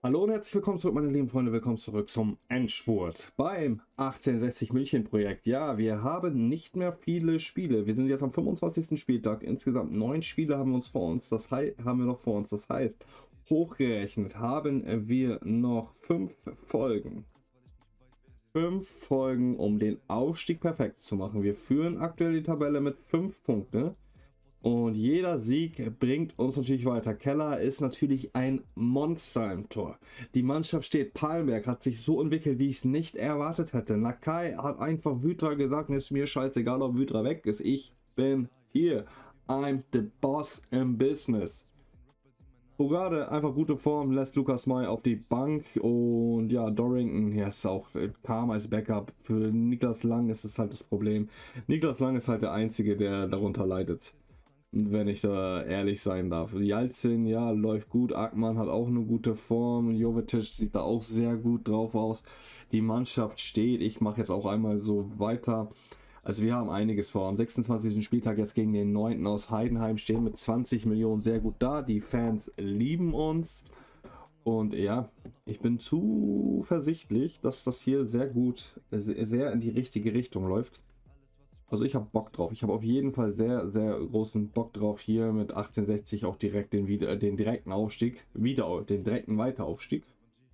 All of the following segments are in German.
Hallo und herzlich willkommen zurück, meine lieben Freunde. Willkommen zurück zum Endspurt beim 1860 München Projekt. Ja, wir haben nicht mehr viele Spiele. Wir sind jetzt am 25. Spieltag. Insgesamt 9 Spiele haben wir uns vor uns. Haben wir noch vor uns. Das heißt, hochgerechnet haben wir noch 5 Folgen. 5 Folgen, um den Aufstieg perfekt zu machen. Wir führen aktuell die Tabelle mit 5 Punkten. Und jeder Sieg bringt uns natürlich weiter. Keller ist natürlich ein Monster im Tor. Die Mannschaft steht. Palmberg hat sich so entwickelt, wie ich es nicht erwartet hätte. Nakai hat einfach Wydra gesagt, ist mir scheißegal, ob Wydra weg ist. Ich bin hier. I'm the boss im Business. Bogarde einfach gute Form, lässt Lukas May auf die Bank und ja, Dorrington, ja, ist auch kam als Backup. Für Niklas Lang ist es halt das Problem. Niklas Lang ist halt der Einzige, der darunter leidet. Wenn ich da ehrlich sein darf. Jalzin, ja, läuft gut. Akman hat auch eine gute Form. Jovetic sieht da auch sehr gut drauf aus. Die Mannschaft steht. Ich mache jetzt auch einmal so weiter. Also wir haben einiges vor. Am 26. Spieltag jetzt gegen den 9. aus Heidenheim stehen mit 20 Millionen sehr gut da. Die Fans lieben uns. Und ja, ich bin zuversichtlich, dass das hier sehr gut, sehr in die richtige Richtung läuft. Also ich habe Bock drauf. Ich habe auf jeden Fall sehr, sehr großen Bock drauf, hier mit 1860 auch direkt den direkten Aufstieg, den direkten Weiteraufstieg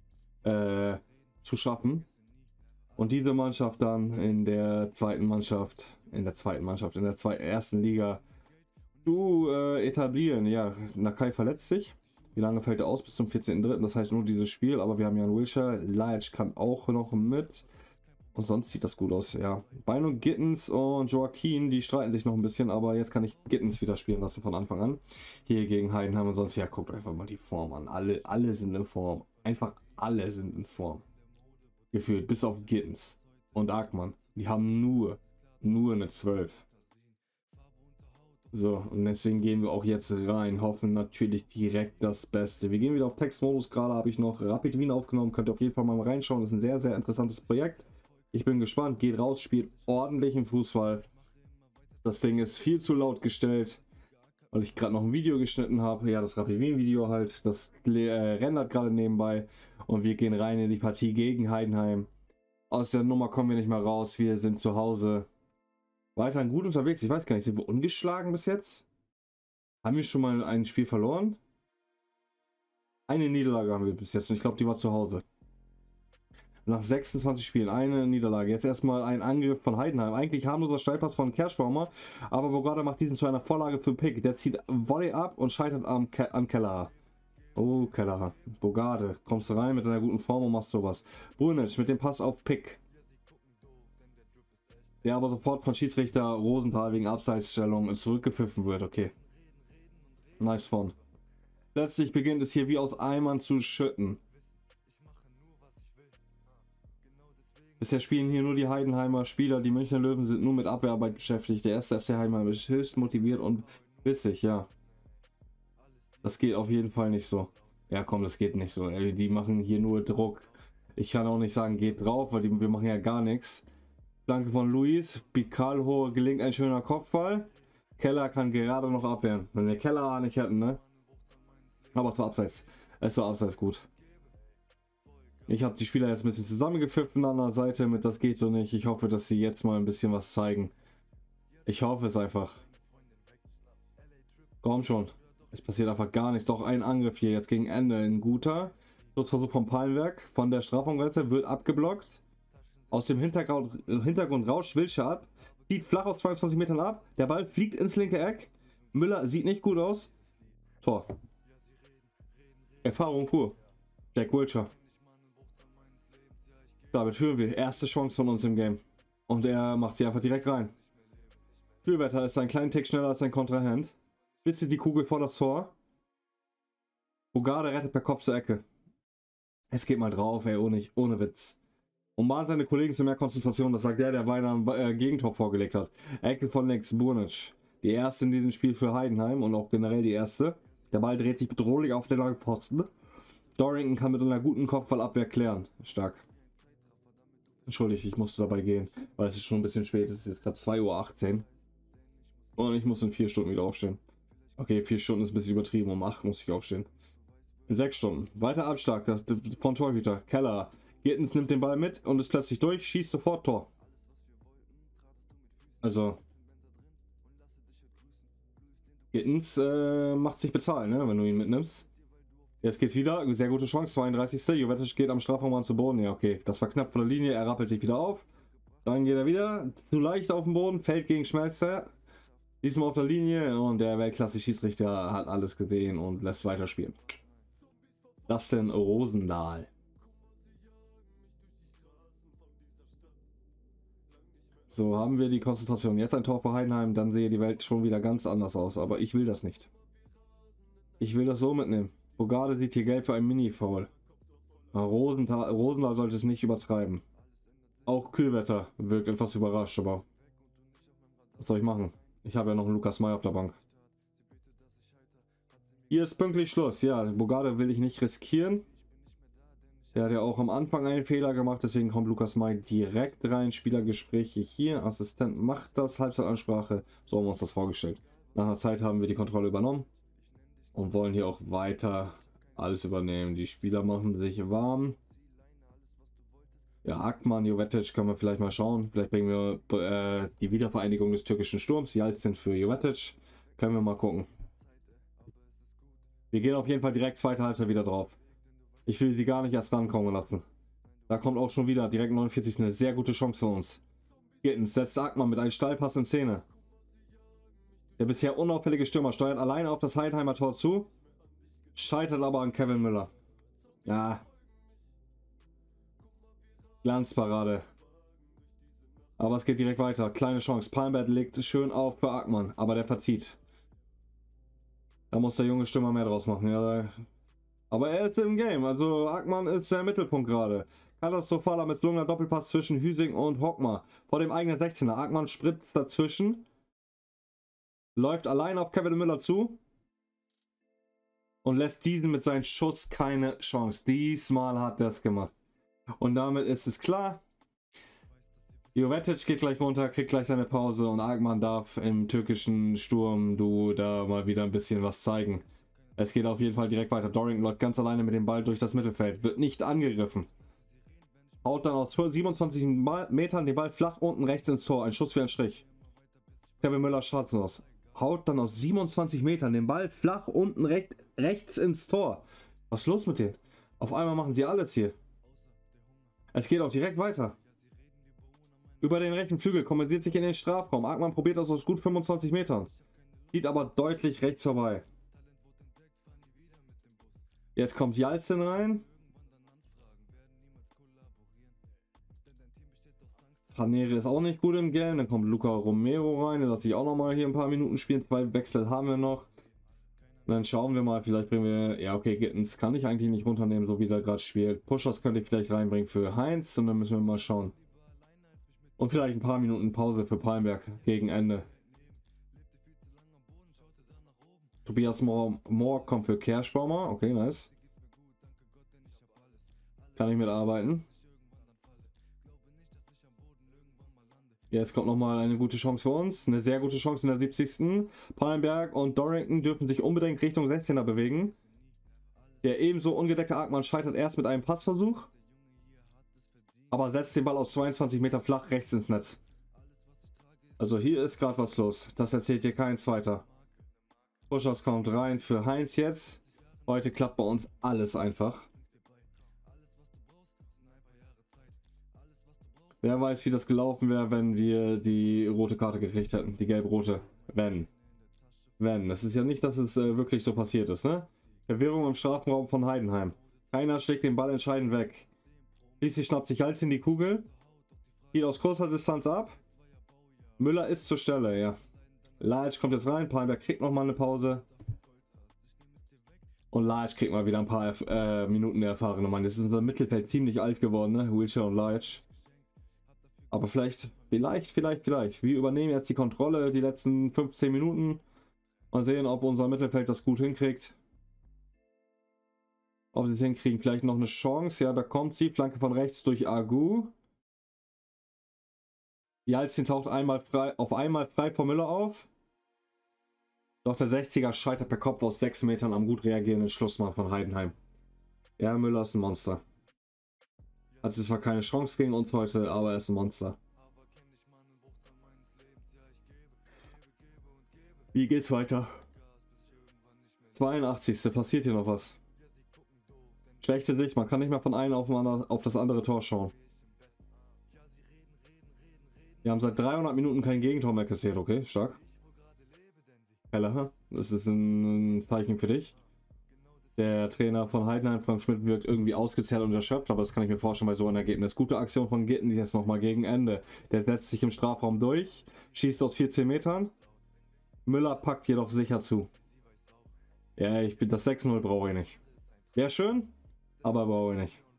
zu schaffen. Und diese Mannschaft dann in der ersten Liga zu etablieren. Ja, Nakai verletzt sich. Wie lange fällt er aus? Bis zum 14.3. Das heißt nur dieses Spiel, aber wir haben Jan Wilshere. Lajic kann auch noch mit. Und sonst sieht das gut aus, ja. Beino Gittens und Joaquin, die streiten sich noch ein bisschen, aber jetzt kann ich Gittens wieder spielen lassen von Anfang an. Hier gegen Heidenheim und sonst, ja, guckt einfach mal die Form an. Alle sind in Form. Einfach alle sind in Form. Gefühlt, bis auf Gittens und Agmann. Die haben nur eine 12. So, und deswegen gehen wir auch jetzt rein. Hoffen natürlich direkt das Beste. Wir gehen wieder auf Textmodus. Gerade habe ich noch Rapid Wien aufgenommen. Könnt ihr auf jeden Fall mal reinschauen. Das ist ein sehr, sehr interessantes Projekt. Ich bin gespannt, geht raus, spielt ordentlichen Fußball. Das Ding ist viel zu laut gestellt, weil ich gerade noch ein Video geschnitten habe. Ja, das Rapid Wien Video halt. Das rendert gerade nebenbei. Und wir gehen rein in die Partie gegen Heidenheim. Aus der Nummer kommen wir nicht mehr raus. Wir sind zu Hause. Weiterhin gut unterwegs. Ich weiß gar nicht, sind wir ungeschlagen bis jetzt? Haben wir schon mal ein Spiel verloren? Eine Niederlage haben wir bis jetzt und ich glaube, die war zu Hause. Nach 26 Spielen eine Niederlage. Jetzt erstmal ein Angriff von Heidenheim. Eigentlich harmloser Steilpass von Kerschbaumer, aber Bogarde macht diesen zu einer Vorlage für Pick. Der zieht Volley ab und scheitert an Kelleher. Oh, Kelleher. Bogarde, kommst du rein mit einer guten Form und machst sowas. Brunic mit dem Pass auf Pick. Der aber sofort von Schiedsrichter Rosenthal wegen Abseitsstellung zurückgepfiffen wird. Okay. Nice Form. Plötzlich beginnt es hier wie aus Eimern zu schütten. Bisher spielen hier nur die Heidenheimer Spieler. Die Münchner Löwen sind nur mit Abwehrarbeit beschäftigt. Der erste FC Heidenheim ist höchst motiviert und bissig, ja. Das geht auf jeden Fall nicht so. Ja komm, das geht nicht so. Die machen hier nur Druck. Ich kann auch nicht sagen, geht drauf, weil wir machen ja gar nichts. Danke von Luis. Bicalho gelingt ein schöner Kopfball. Keller kann gerade noch abwehren. Wenn wir Keller nicht hätten, ne? Aber es war abseits. Es war abseits gut. Ich habe die Spieler jetzt ein bisschen zusammengepfiffen an der Seite mit das geht so nicht. Ich hoffe, dass sie jetzt mal ein bisschen was zeigen. Ich hoffe es einfach. Komm schon. Es passiert einfach gar nichts. Doch ein Angriff hier jetzt gegen Ende. Ein guter Schussversuch vom Palmberg. Von der Strafraumgrenze wird abgeblockt. Aus dem Hintergrund rauscht Wilshere ab. Zieht flach auf 22 Metern ab. Der Ball fliegt ins linke Eck. Müller sieht nicht gut aus. Tor. Erfahrung pur. Jack Wilshere. Damit führen wir. Erste Chance von uns im Game. Und er macht sie einfach direkt rein. Fürwetter ist einen kleinen Tick schneller als sein Kontrahent. Spitzt die Kugel vor das Tor. Bogarde rettet per Kopf zur Ecke. Es geht mal drauf, ey, ohne Witz. Und mahnt seine Kollegen zu mehr Konzentration. Das sagt der weiter ein Gegentor vorgelegt hat. Ecke von links, Burnic. Die erste in diesem Spiel für Heidenheim und auch generell die erste. Der Ball dreht sich bedrohlich auf den langen Posten. Dorrington kann mit einer guten Kopfballabwehr klären. Stark. Entschuldigt, ich musste dabei gehen, weil es ist schon ein bisschen spät. Es ist jetzt gerade 2:18 Uhr. Und ich muss in 4 Stunden wieder aufstehen. Okay, 4 Stunden ist ein bisschen übertrieben. Um 8 muss ich aufstehen. In 6 Stunden. Weiter Abschlag, das von Torhüter. Keller. Gittens nimmt den Ball mit und ist plötzlich durch, schießt sofort Tor. Also. Gittens macht sich bezahlen, ne, wenn du ihn mitnimmst. Jetzt geht's wieder. Sehr gute Chance. 32. Jovetic geht am Strafraum zu Boden. Ja, okay. Das war knapp von der Linie. Er rappelt sich wieder auf. Dann geht er wieder. Zu leicht auf den Boden. Fällt gegen Schmelzer. Diesmal auf der Linie. Und der Weltklasse-Schiedsrichter hat alles gesehen und lässt weiterspielen. Dustin Rosendahl. So, haben wir die Konzentration. Jetzt ein Tor für Heidenheim. Dann sehe die Welt schon wieder ganz anders aus. Aber ich will das nicht. Ich will das so mitnehmen. Bogarde sieht hier gelb für ein Mini-Foul. Rosendahl sollte es nicht übertreiben. Auch Kühlwetter wirkt etwas überrascht, aber was soll ich machen? Ich habe ja noch einen Lukas May auf der Bank. Hier ist pünktlich Schluss. Ja, Bogarde will ich nicht riskieren. Der hat ja auch am Anfang einen Fehler gemacht, deswegen kommt Lukas May direkt rein. Spielergespräche hier. Assistent macht das. Halbzeitansprache. So haben wir uns das vorgestellt. Nach einer Zeit haben wir die Kontrolle übernommen. Und wollen hier auch weiter alles übernehmen. Die Spieler machen sich warm. Ja, Akman, Jovetic können wir vielleicht mal schauen. Vielleicht bringen wir die Wiedervereinigung des türkischen Sturms. Die alt sind für Jovetic. Können wir mal gucken. Wir gehen auf jeden Fall direkt zweite Halbzeit wieder drauf. Ich will sie gar nicht erst rankommen lassen. Da kommt auch schon wieder direkt 49. eine sehr gute Chance für uns. Gittens setzt Akman mit einem Steilpass in Szene. Der bisher unauffällige Stürmer steuert alleine auf das Heidenheimer Tor zu, scheitert aber an Kevin Müller. Ja. Glanzparade. Aber es geht direkt weiter. Kleine Chance. Palmbert legt schön auf für Akman, aber der verzieht. Da muss der junge Stürmer mehr draus machen. Ja, aber er ist im Game. Also Akman ist der Mittelpunkt gerade. Katastrophaler misslungener Doppelpass zwischen Hüsing und Hockmar. Vor dem eigenen 16er. Akman spritzt dazwischen. Läuft allein auf Kevin Müller zu und lässt diesen mit seinem Schuss keine Chance. Diesmal hat er es gemacht. Und damit ist es klar. Jovetic geht gleich runter, kriegt gleich seine Pause und Akman darf im türkischen Sturm-Duo da mal wieder ein bisschen was zeigen. Es geht auf jeden Fall direkt weiter. Dorrington läuft ganz alleine mit dem Ball durch das Mittelfeld, wird nicht angegriffen. Haut dann aus 27 Metern den Ball flach unten rechts ins Tor. Ein Schuss für einen Strich. Kevin Müller aus. Haut dann aus 27 Metern den Ball flach unten rechts ins Tor. Was ist los mit denen? Auf einmal machen sie alles hier. Es geht auch direkt weiter. Über den rechten Flügel kompensiert sich in den Strafraum. Akman probiert das aus gut 25 Metern. Sieht aber deutlich rechts vorbei. Jetzt kommt Jalzin rein. Hanere ist auch nicht gut im Game. Dann kommt Luca Romero rein. Der lässt sich auch noch mal hier ein paar Minuten spielen. 2 Wechsel haben wir noch. Und dann schauen wir mal. Vielleicht bringen wir... Ja, okay, Gittens kann ich eigentlich nicht runternehmen, so wie der gerade spielt. Pushers könnte ich vielleicht reinbringen für Heinz. Und dann müssen wir mal schauen. Und vielleicht ein paar Minuten Pause für Palmberg gegen Ende. Tobias Moore kommt für Kerschbaumer. Okay, nice. Kann ich mitarbeiten. Jetzt kommt nochmal eine gute Chance für uns. Eine sehr gute Chance in der 70. Palmberg und Dorrington dürfen sich unbedingt Richtung 16er bewegen. Der ebenso ungedeckte Akman scheitert erst mit einem Passversuch. Aber setzt den Ball aus 22 Meter flach rechts ins Netz. Also hier ist gerade was los. Das erzählt hier kein Zweiter. Pushers kommt rein für Heinz jetzt. Heute klappt bei uns alles einfach. Wer weiß, wie das gelaufen wäre, wenn wir die rote Karte gekriegt hätten. Die gelb-rote. Wenn. Das ist ja nicht, dass es wirklich so passiert ist, ne? Verwirrung im Strafraum von Heidenheim. Keiner schlägt den Ball entscheidend weg. Schließlich schnappt sich Hals in die Kugel. Geht aus kurzer Distanz ab. Müller ist zur Stelle, ja. Lajic kommt jetzt rein. Palmberg kriegt nochmal eine Pause. Und Lajic kriegt mal wieder ein paar Minuten der erfahrene Mann. Das ist unser Mittelfeld ziemlich alt geworden, ne? Wilshere und Lajic. Aber vielleicht. Wir übernehmen jetzt die Kontrolle die letzten 15 Minuten. Mal sehen, ob unser Mittelfeld das gut hinkriegt. Ob sie es hinkriegen. Vielleicht noch eine Chance. Ja, da kommt sie. Flanke von rechts durch Agu. Jalzin taucht auf einmal frei vor Müller auf. Doch der 60er scheitert per Kopf aus 6 Metern am gut reagierenden Schlussmann von Heidenheim. Ja, Müller ist ein Monster. Hatte zwar keine Chance gegen uns heute, aber er ist ein Monster. Wie geht's weiter? 82. Passiert hier noch was? Schlechte Sicht, man kann nicht mehr von einem auf das andere Tor schauen. Wir haben seit 300 Minuten kein Gegentor mehr kassiert, okay, stark. Heller, das ist ein Zeichen für dich. Der Trainer von Heidenheim, Frank Schmidt, wirkt irgendwie ausgezehrt und erschöpft, aber das kann ich mir vorstellen bei so einem Ergebnis. Gute Aktion von Gitten, die jetzt nochmal gegen Ende. Der setzt sich im Strafraum durch, schießt aus 14 Metern. Müller packt jedoch sicher zu. Ja, das 6-0 brauche ich nicht. Wäre schön, aber brauche ich nicht.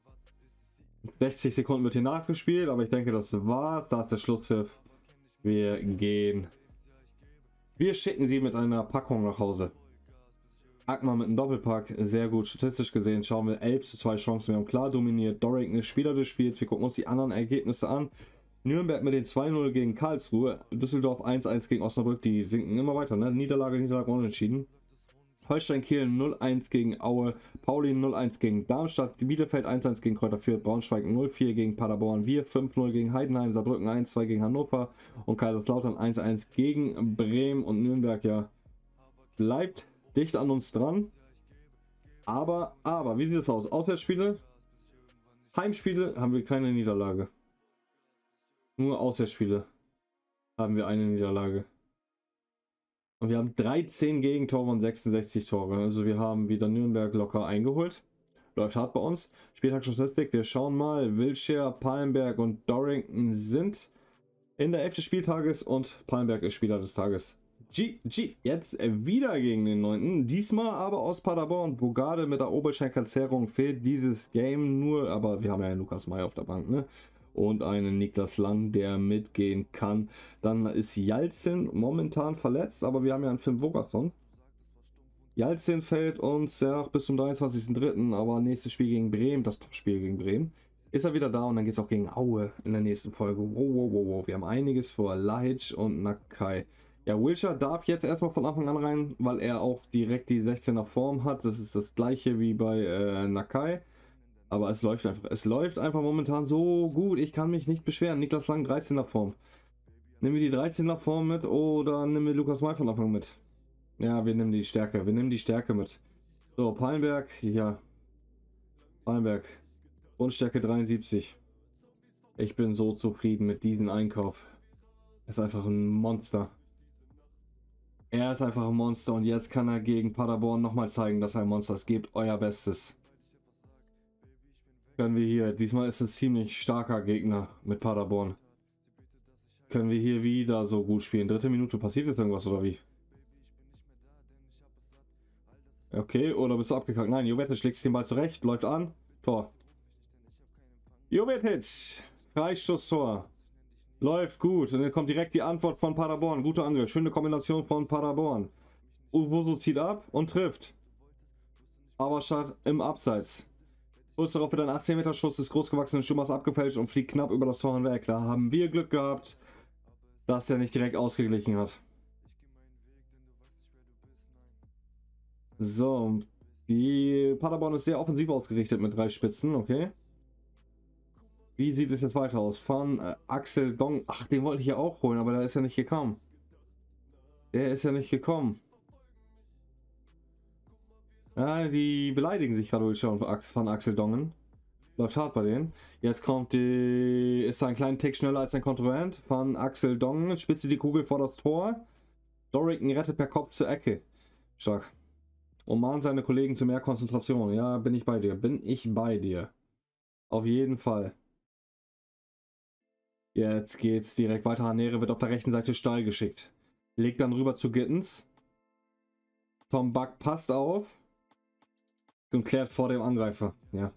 60 Sekunden wird hier nachgespielt, aber ich denke, das war's. Da ist der Schlusspfiff. Wir gehen. Wir schicken sie mit einer Packung nach Hause. Akman mit einem Doppelpack, sehr gut. Statistisch gesehen schauen wir 11:2 Chancen. Wir haben klar dominiert. Dorrington ist Spieler des Spiels. Wir gucken uns die anderen Ergebnisse an. Nürnberg mit den 2-0 gegen Karlsruhe. Düsseldorf 1-1 gegen Osnabrück. Die sinken immer weiter, ne? Niederlage, unentschieden. Holstein Kiel 0-1 gegen Aue, Pauli 0-1 gegen Darmstadt, Bielefeld 1-1 gegen Kräuter Fürth, Braunschweig 0-4 gegen Paderborn, wir 5-0 gegen Heidenheim, Saarbrücken 1-2 gegen Hannover und Kaiserslautern 1-1 gegen Bremen und Nürnberg, ja, bleibt dicht an uns dran. Aber, wie sieht es aus? Auswärtsspiele, Heimspiele haben wir keine Niederlage. Nur Auswärtsspiele haben wir eine Niederlage. Und wir haben 13 Gegentore und 66 Tore. Also wir haben wieder Nürnberg locker eingeholt. Läuft hart bei uns. Spieltagsstatistik. Wir schauen mal. Wiltshire, Palmberg und Dorrington sind in der 11. Spieltages und Palmberg ist Spieler des Tages. GG. Jetzt wieder gegen den 9. Diesmal aber aus Paderborn. Bogarde mit der Oberschenkelzerrung fehlt dieses Game nur. Aber wir haben ja einen Lukas May auf der Bank, ne? Und einen Niklas Lang, der mitgehen kann. Dann ist Jalzin momentan verletzt, aber wir haben ja einen Finn Wogerson. Jalzin fällt uns ja bis zum 23.03., aber nächstes Spiel gegen Bremen, das Topspiel gegen Bremen, ist er wieder da und dann geht es auch gegen Aue in der nächsten Folge. Wow. Wir haben einiges vor. Lahic und Nakai. Ja, Wilshire darf jetzt erstmal von Anfang an rein, weil er auch direkt die 16er Form hat. Das ist das gleiche wie bei Nakai. Aber es läuft einfach momentan so gut. Ich kann mich nicht beschweren. Niklas Lang, 13er Form. Nehmen wir die 13er Form mit oder nehmen wir Lukas May von Anfang mit? Ja, wir nehmen die Stärke. Wir nehmen die Stärke mit. So, Palmberg, ja. Palmberg. Grundstärke 73. Ich bin so zufrieden mit diesem Einkauf. Er ist einfach ein Monster. Er ist einfach ein Monster und jetzt kann er gegen Paderborn nochmal zeigen, dass er ein Monster ist. Gebt euer Bestes. Können wir hier, diesmal ist es ziemlich starker Gegner mit Paderborn. Können wir hier wieder so gut spielen? 3. Minute, passiert jetzt irgendwas oder wie? Okay, oder bist du abgekackt? Nein, Jovetic schlägt den Ball zurecht, läuft an, Tor. Jovetic, Freistoßtor. Läuft gut und dann kommt direkt die Antwort von Paderborn. Guter Angriff, schöne Kombination von Paderborn. Uwoso zieht ab und trifft. Aber statt im Abseits. Kurz darauf wird ein 18 Meter Schuss des großgewachsenen Stürmers abgefälscht und fliegt knapp über das Tor hinweg. Da haben wir Glück gehabt, dass er nicht direkt ausgeglichen hat. So, die Paderborn ist sehr offensiv ausgerichtet mit 3 Spitzen, okay. Wie sieht es jetzt weiter aus? Von Axel Dong, ach, den wollte ich ja auch holen, aber der ist ja nicht gekommen. Ja, die beleidigen sich gerade schon von Axel Dongen. Läuft hart bei denen. Jetzt kommt ist ein kleiner Tick schneller als ein Konkurrent von Axel Dongen. Spitze die Kugel vor das Tor. Dorrington rettet per Kopf zur Ecke. Stark. Und mahnt seine Kollegen zu mehr Konzentration. Ja, bin ich bei dir. Auf jeden Fall. Jetzt geht's direkt weiter. Hanere wird auf der rechten Seite steil geschickt. Legt dann rüber zu Gittens. Tom Buck passt auf. Und klärt vor dem Angreifer. Ja.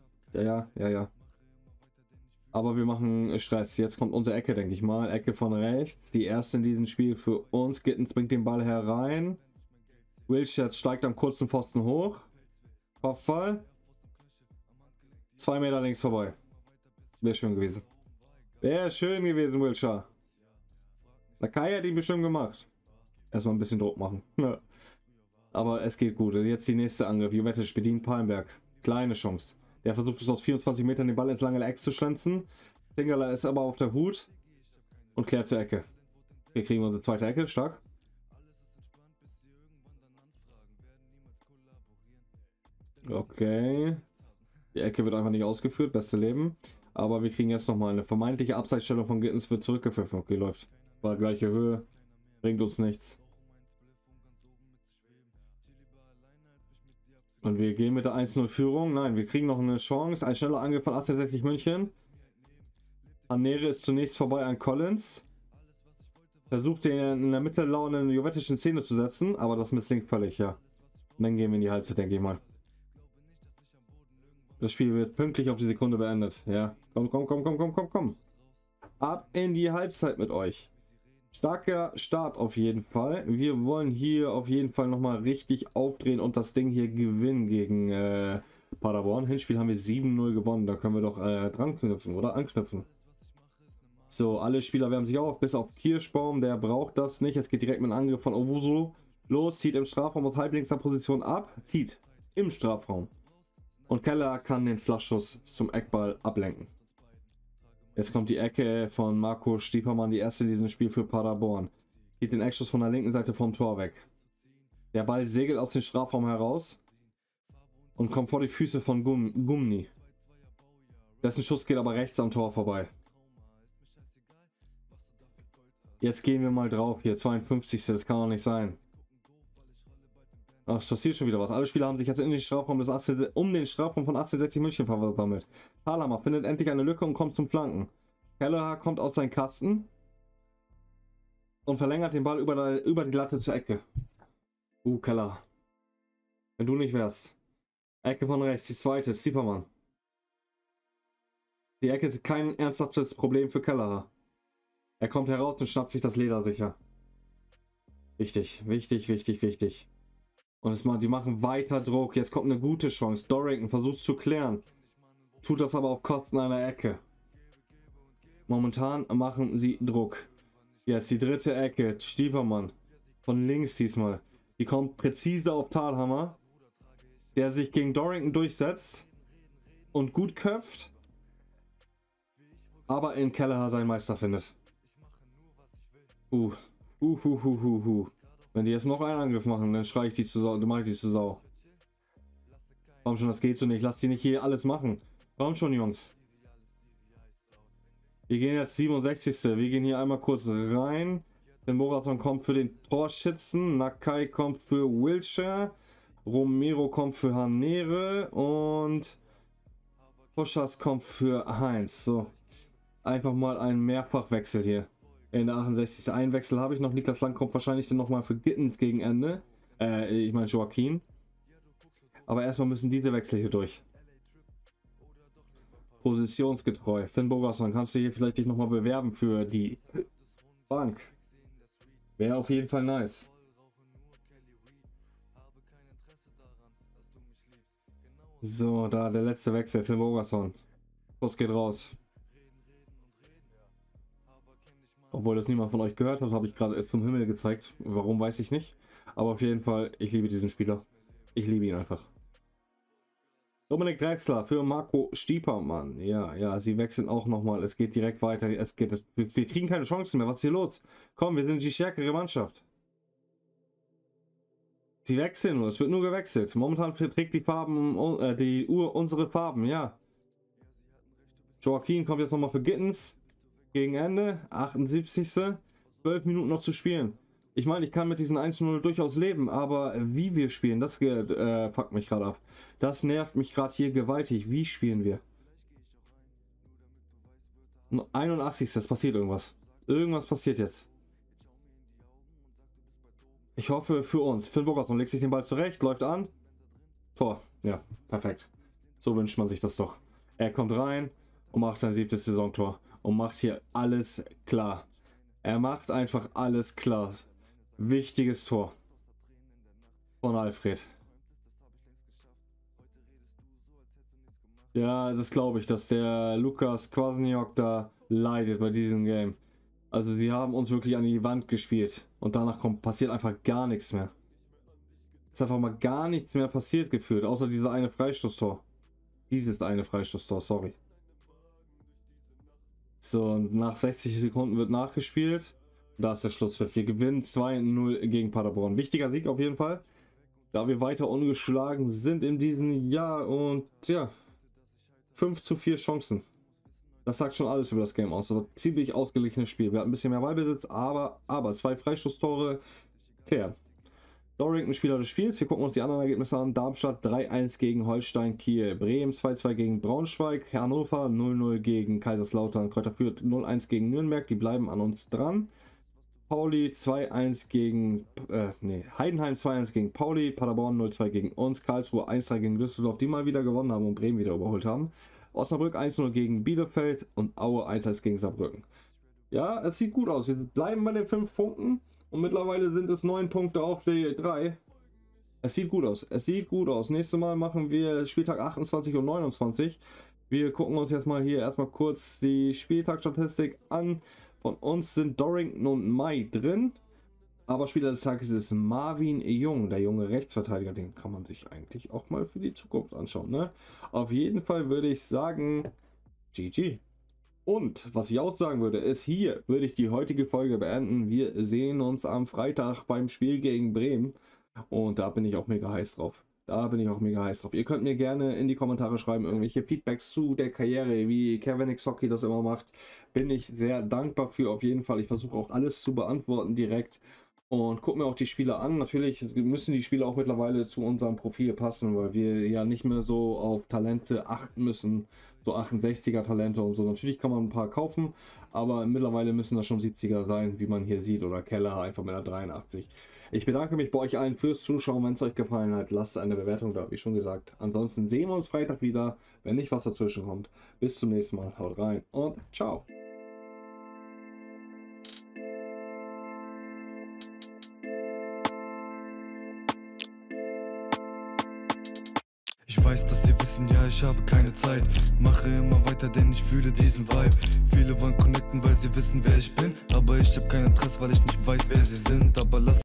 Aber wir machen Stress. Jetzt kommt unsere Ecke, denke ich mal. Ecke von rechts. Die erste in diesem Spiel für uns. Gittens bringt den Ball herein. Wilshire steigt am kurzen Pfosten hoch. Kopfball. 2 Meter links vorbei. Wäre schön gewesen. Wilshire. Nakai hat ihn bestimmt gemacht. Erstmal ein bisschen Druck machen. Aber es geht gut. Jetzt die nächste Angriff. Jovetic bedient Palmberg. Kleine Chance. Der versucht es aus 24 Metern den Ball ins lange Eck zu schlänzen. Zingerle ist aber auf der Hut und klärt zur Ecke. Wir kriegen unsere zweite Ecke, stark. Okay. Die Ecke wird einfach nicht ausgeführt, beste Leben. Aber wir kriegen jetzt nochmal eine vermeintliche Abseitsstellung von Gittens, wird zurückgepfiffen. Okay, läuft. War gleiche Höhe, bringt uns nichts. Und wir gehen mit der 1-0 Führung. Nein, wir kriegen noch eine Chance. Ein schneller Angriff von 1860 München. Anere ist zunächst vorbei an Collins. Versucht den in der mittellaunenden juvettischen Szene zu setzen, aber das misslingt völlig, ja. Und dann gehen wir in die Halbzeit, denke ich mal. Das Spiel wird pünktlich auf die Sekunde beendet. Ja, komm, komm, komm, komm, komm, komm, komm. Ab in die Halbzeit mit euch. Starker Start auf jeden Fall. Wir wollen hier auf jeden Fall nochmal richtig aufdrehen und das Ding hier gewinnen gegen Paderborn. Hinspiel haben wir 7-0 gewonnen. Da können wir doch dran knüpfen oder anknüpfen. So, alle Spieler wärmen sich auf, bis auf Kirschbaum. Der braucht das nicht. Jetzt geht direkt mit einem Angriff von Owusu los. Zieht im Strafraum aus halblinkster Position ab. Zieht im Strafraum. Und Keller kann den Flachschuss zum Eckball ablenken. Jetzt kommt die Ecke von Marco Stiepermann, die erste in diesem Spiel für Paderborn. Zieht den Eckschuss von der linken Seite vom Tor weg. Der Ball segelt aus dem Strafraum heraus und kommt vor die Füße von Gumni. Dessen Schuss geht aber rechts am Tor vorbei. Jetzt gehen wir mal drauf hier, 52. Das kann doch nicht sein. Ach, es passiert schon wieder was. Alle Spieler haben sich jetzt in den Strafraum des 18, um den Strafraum von 1860 München versammelt. Thalhammer findet endlich eine Lücke und kommt zum Flanken. Kelleher kommt aus seinem Kasten und verlängert den Ball über die Latte zur Ecke. Keller. Wenn du nicht wärst. Ecke von rechts, die zweite, Stiepermann. Die Ecke ist kein ernsthaftes Problem für Kelleher. Er kommt heraus und schnappt sich das Leder sicher. Wichtig, wichtig, wichtig, wichtig. Und die machen weiter Druck. Jetzt kommt eine gute Chance. Dorrington versucht zu klären. Tut das aber auf Kosten einer Ecke. Momentan machen sie Druck. Jetzt die dritte Ecke. Stiepermann. Von links diesmal. Die kommt präzise auf Thalhammer. Der sich gegen Dorrington durchsetzt. Und gut köpft. Aber in Kelleher seinen Meister findet. Wenn die jetzt noch einen Angriff machen, dann schreie ich die zu Sau, dann mache ich die zu Sau. Komm schon, das geht so nicht. Lass die nicht hier alles machen. Komm schon, Jungs. Wir gehen jetzt 67. Wir gehen hier einmal kurz rein. Den Bogason kommt für den Torschützen. Nakai kommt für Wilshire. Romero kommt für Hanere. Und Poschas kommt für Heinz. So. Einfach mal ein Mehrfachwechsel hier. In der 68. Einwechsel habe ich noch. Niklas Lang kommt wahrscheinlich dann nochmal für Gittens gegen Ende. Ich meine Joaquin. Aber erstmal müssen diese Wechsel hier durch. Positionsgetreu. Finn Bogason, kannst du hier vielleicht dich nochmal bewerben für die Bank? Wäre auf jeden Fall nice. So, da der letzte Wechsel. Finn Bogason. Kuss geht raus. Obwohl das niemand von euch gehört hat, habe ich gerade zum Himmel gezeigt. Warum, weiß ich nicht. Aber auf jeden Fall, ich liebe diesen Spieler. Ich liebe ihn einfach. Dominik Drexler für Marco Stiepermann. Ja, sie wechseln auch nochmal. Es geht direkt weiter. Wir kriegen keine Chancen mehr. Was ist hier los? Komm, wir sind die stärkere Mannschaft. Sie wechseln nur. Es wird nur gewechselt. Momentan trägt die Farben, die Uhr unsere Farben, ja. Joaquin kommt jetzt nochmal für Gittens. Gegen Ende, 78. 12 Minuten noch zu spielen. Ich meine, ich kann mit diesen 1-0 durchaus leben, aber wie wir spielen, das packt mich gerade ab. Das nervt mich gerade hier gewaltig. Wie spielen wir? 81. Das passiert irgendwas. Irgendwas passiert jetzt. Ich hoffe für uns. Finn Bogason legt sich den Ball zurecht, läuft an. Tor. Ja, perfekt. So wünscht man sich das doch. Er kommt rein und macht sein 7. Saisontor. Und macht hier alles klar. Er macht einfach alles klar. Wichtiges Tor. Von Alfred. Ja, das glaube ich, dass der Lukas Kwasniok da leidet bei diesem Game. Also sie haben uns wirklich an die Wand gespielt. Und danach passiert einfach gar nichts mehr. Ist einfach mal gar nichts mehr passiert gefühlt. Außer dieser eine Freistoßtor. Dieses eine Freistoßtor, sorry. So, nach 60 Sekunden wird nachgespielt. Da ist der Schlusspfiff. Wir gewinnen 2-0 gegen Paderborn. Wichtiger Sieg auf jeden Fall, da wir weiter ungeschlagen sind in diesem Jahr. Und ja, 5:4 Chancen. Das sagt schon alles über das Game aus. Also ziemlich ausgeglichenes Spiel. Wir hatten ein bisschen mehr Ballbesitz, aber 2 Freistoßtore. Fair. Doric, ein Spieler des Spiels. Wir gucken uns die anderen Ergebnisse an. Darmstadt 3-1 gegen Holstein Kiel. Bremen 2-2 gegen Braunschweig. Hannover 0-0 gegen Kaiserslautern. Kräuter Fürth 0-1 gegen Nürnberg. Die bleiben an uns dran. Pauli 2-1 gegen Heidenheim 2-1 gegen Pauli. Paderborn 0-2 gegen uns. Karlsruhe 1-3 gegen Düsseldorf, die mal wieder gewonnen haben und Bremen wieder überholt haben. Osnabrück 1-0 gegen Bielefeld und Aue 1-1 gegen Saarbrücken. Ja, es sieht gut aus. Wir bleiben bei den 5 Punkten. Und mittlerweile sind es 9 Punkte auf die 3. Es sieht gut aus. Es sieht gut aus. Nächstes Mal machen wir Spieltag 28 und 29. Wir gucken uns jetzt mal hier erstmal kurz die Spieltagsstatistik an. Von uns sind Dorrington und Mai drin. Aber Spieler des Tages ist Marvin Jung, der junge Rechtsverteidiger. Den kann man sich eigentlich auch mal für die Zukunft anschauen, ne? Auf jeden Fall würde ich sagen, GG. Und was ich auch sagen würde, ist, hier würde ich die heutige Folge beenden. Wir sehen uns am Freitag beim Spiel gegen Bremen. Und da bin ich auch mega heiß drauf. Ihr könnt mir gerne in die Kommentare schreiben, irgendwelche Feedbacks zu der Karriere, wie Kevin Exocki das immer macht. Bin ich sehr dankbar für auf jeden Fall. Ich versuche auch alles zu beantworten direkt. Und gucken mir auch die Spiele an. Natürlich müssen die Spiele auch mittlerweile zu unserem Profil passen, weil wir ja nicht mehr so auf Talente achten müssen. So 68er Talente und so. Natürlich kann man ein paar kaufen, aber mittlerweile müssen das schon 70er sein, wie man hier sieht. Oder Keller einfach mit einer 83. Ich bedanke mich bei euch allen fürs Zuschauen. Wenn es euch gefallen hat, lasst eine Bewertung da, wie schon gesagt. Ansonsten sehen wir uns Freitag wieder, wenn nicht was dazwischen kommt. Bis zum nächsten Mal. Haut rein und ciao. Ich weiß, dass sie wissen, ja, ich habe keine Zeit. Mache immer weiter, denn ich fühle diesen Vibe. Viele wollen connecten, weil sie wissen, wer ich bin. Aber ich habe kein Interesse, weil ich nicht weiß, wer sie sind. Aber lass